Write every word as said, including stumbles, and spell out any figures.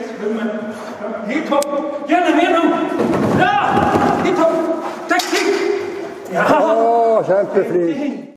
svømme. Helt top. Gjerne mere nu. Ja, helt top. Taktik. Ja. Å, kjempeflink.